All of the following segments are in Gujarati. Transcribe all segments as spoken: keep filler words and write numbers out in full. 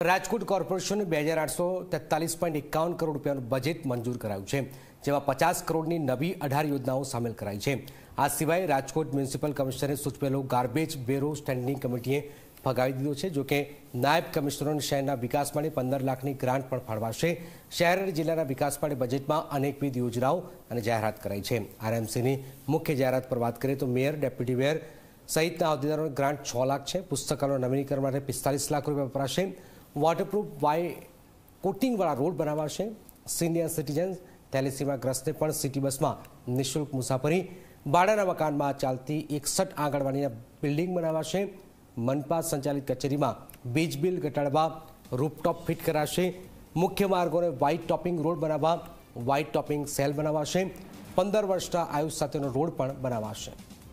રાજકોટ કોર્પોરેશને બે હજાર આઠસો તેતાલીસ પોઈન્ટ એકાવન કરોડ રૂપિયાનું બજેટ મંજૂર કરાયું છે, જેમાં પચાસ કરોડની નવી અઢાર યોજનાઓ સામેલ કરાઈ છે। આ સિવાય રાજકોટ મ્યુનિસિપલ કમિશનરે સૂચવેલો ગાર્બેજ વેરો સ્ટેન્ડિંગ કમિટીએ ફગાવી દીધો છે। જોકે નાયબ કમિશનરોને શહેરના વિકાસ માટે પંદર લાખની ગ્રાન્ટ પણ ફાળવાશે। શહેર અને જિલ્લાના વિકાસ માટે બજેટમાં અનેકવિધ યોજનાઓ અને જાહેરાત કરાઈ છે। આરએમસીની મુખ્ય જાહેરાત પર વાત કરીએ તો મેયર, ડેપ્યુટી મેયર સહિતના હોદ્દેદારોને ગ્રાન્ટ છ લાખ છે। પુસ્તકાલયના નવીનીકરણ માટે પિસ્તાલીસ લાખ રૂપિયા વપરાશે। વોટરપ્રૂફ વાય કોટિંગવાળા રોડ બનાવાશે। સિનિયર સિટીઝન થેલેસીમાગ્રસ્તને પણ સિટી બસમાં નિઃશુલ્ક મુસાફરી। ભાડાના મકાનમાં ચાલતી એકસઠ આંગણવાડીના બિલ્ડિંગ બનાવાશે। મનપા સંચાલિત કચેરીમાં વીજ બિલ ઘટાડવા રૂફટોપ ફિટ કરાશે। મુખ્ય માર્ગોને વ્હાઇટ ટોપિંગ રોડ બનાવવા વ્હાઇટ ટોપિંગ સેલ બનાવાશે। પંદર વર્ષના આયુષ સાથેનો રોડ પણ બનાવાશે।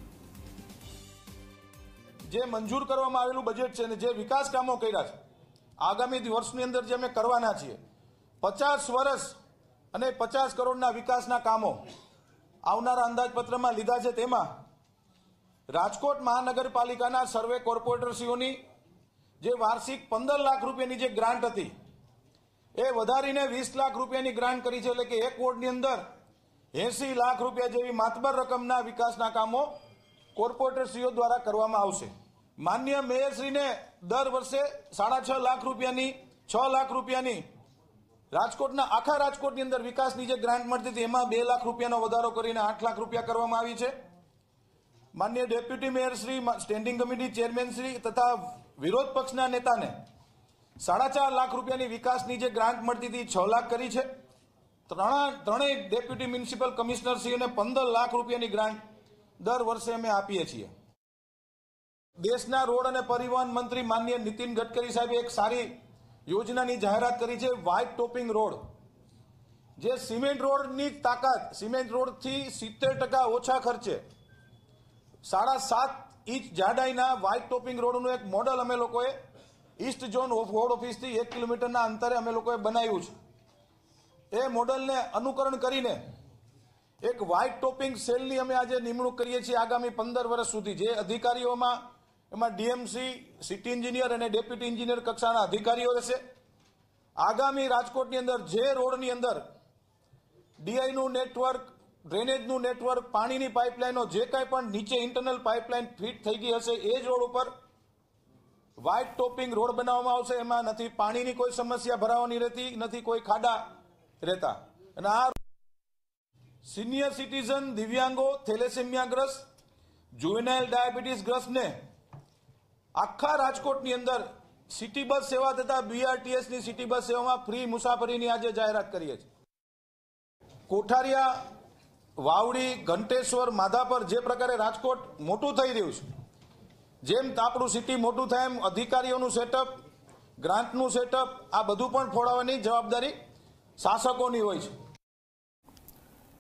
જે મંજૂર કરવામાં આવેલું બજેટ છે અને જે વિકાસ કામો કર્યા છે આગામી વર્ષની અંદર જે અમે કરવાના છીએ, પચાસ વર્ષ અને પચાસ કરોડના વિકાસના કામો આવનારા અંદાજપત્રમાં લીધા છે। તેમાં રાજકોટ મહાનગરપાલિકાના સર્વે કોર્પોરેટરશ્રીઓની જે વાર્ષિક પંદર લાખ રૂપિયાની જે ગ્રાન્ટ હતી એ વધારીને વીસ લાખ રૂપિયાની ગ્રાન્ટ કરી છે, એટલે કે એક વોર્ડની અંદર એસી લાખ રૂપિયા જેવી માતબર રકમના વિકાસના કામો કોર્પોરેટરશ્રીઓ દ્વારા કરવામાં આવશે। માન્ય મેયરશ્રીને દર વર્ષે સાડા છ લાખ રૂપિયાની છ લાખ રૂપિયાની રાજકોટના આખા રાજકોટની અંદર વિકાસની જે ગ્રાન્ટ મળતી હતી એમાં બે લાખ રૂપિયાનો વધારો કરીને આઠ લાખ રૂપિયા કરવામાં આવી છે। માન્ય ડેપ્યુટી મેયરશ્રી, સ્ટેન્ડિંગ કમિટી ચેરમેનશ્રી તથા વિરોધ પક્ષના નેતાને સાડા ચાર લાખ રૂપિયાની વિકાસની જે ગ્રાન્ટ મળતી હતી છ લાખ કરી છે। ત્રણેય ડેપ્યુટી મ્યુનિસિપલ કમિશનરશ્રીઓને પંદર લાખ રૂપિયાની ગ્રાન્ટ દર વર્ષે અમે આપીએ છીએ। દેશના રોડ અને પરિવહન મંત્રી માન્ય નીતિન ગડકરી સાહેબે એક સારી યોજનાની જાહેરાત કરી છે, વ્હાઇટ ટોપિંગ રોડ। જે સિમેન્ટ રોડની તાકાત સિમેન્ટ રોડથી સિત્તેર ટકા ઓછા ખર્ચે સાડા સાત ઇંચ જાડાઈના વ્હાઇટ ટોપિંગ રોડનું એક મોડલ અમે લોકોએ ઈસ્ટ ઝોન વોર્ડ ઓફિસથી એક કિલોમીટરના અંતરે અમે લોકોએ બનાવ્યું છે। એ મોડલને અનુકરણ કરીને એક વ્હાઇટ ટોપિંગ સેલની અમે આજે નિમણૂક કરીએ છીએ આગામી પંદર વર્ષ સુધી। જે અધિકારીઓમાં એમાં ડીએમસી, સિટી એન્જિનિયર અને ડેપ્યુટી એન્જિનિયર કક્ષાના અધિકારીઓ રહેશે। આગામી રાજકોટની અંદર જે રોડની અંદર ડીઆઈનું નેટવર્ક, ડ્રેનેજનું નેટવર્ક, પાણીની પાઇપલાઇનો જે કાંઈ પણ નીચે ઇન્ટરનલ પાઇપલાઇન ફિટ થઈ ગઈ હશે એ જ રોડ ઉપર વ્હાઇટ ટોપિંગ રોડ બનાવવામાં આવશે। એમાં નથી પાણીની કોઈ સમસ્યા ભરાવાની રહેતી, નથી કોઈ ખાડા રહેતા। અને આ સિનિયર સિટીઝન, દિવ્યાંગો, થેલેસેમિયાગ્રસ્ત, જુવેનાઇલ ડાયાબિટીસ ગ્રસ્તને આખા રાજકોટની અંદર સિટી બસ સેવા તથા બીઆરટીએસની સિટી બસ સેવામાં ફ્રી મુસાફરીની આજે જાહેરાત કરીએ છીએ। કોઠારિયા, વાવડી, ઘંટેશ્વર, માધાપર જે પ્રકારે રાજકોટ મોટું થઈ રહ્યું છે, જેમ આપણું સિટી મોટું થાય એમ અધિકારીઓનું સેટઅપ, ગ્રાન્ટનું સેટઅપ આ બધું પણ ફોડાવવાની જવાબદારી શાસકોની હોય છે।